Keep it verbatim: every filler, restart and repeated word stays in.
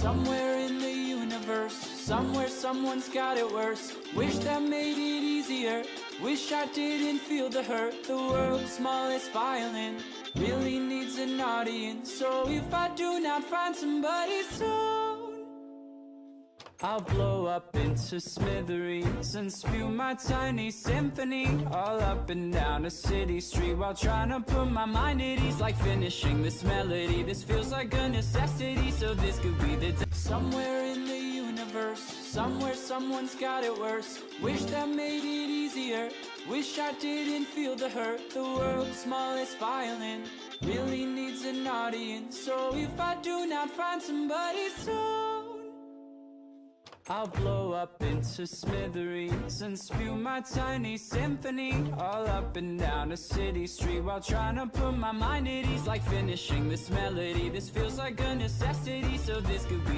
Somewhere in the universe, somewhere someone's got it worse. Wish that made it easier, wish I didn't feel the hurt. The world's smallest violin really needs an audience. So if I do not find somebody soon, I'll blow up into smithereens and spew my tiny symphony all up and down a city street while trying to put my mind at ease. Like finishing this melody, this feels like a necessity, so this could be the day. Somewhere in the universe, somewhere someone's got it worse. Wish that made it easier, wish I didn't feel the hurt. The world's smallest violin really needs an audience. So if I do not find somebody soon, I'll blow up into smithereens and spew my tiny symphony all up and down a city street while trying to put my mind at ease. Like finishing this melody, this feels like a necessity, so this could be